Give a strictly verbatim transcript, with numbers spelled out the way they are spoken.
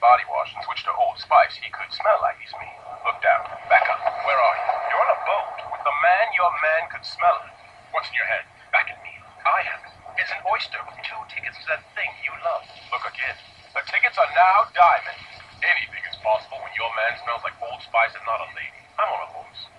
body wash and switch to Old Spice, he could smell like he's me. Look down. Back up. Where are you? You're on a boat with the man your man could smell it. What's in your head? Back at me. I have it. It's an oyster with two tickets to that thing you love. Look again. The tickets are now diamond. Anything is possible when your man smells like Old Spice and not a lady. I'm on a horse.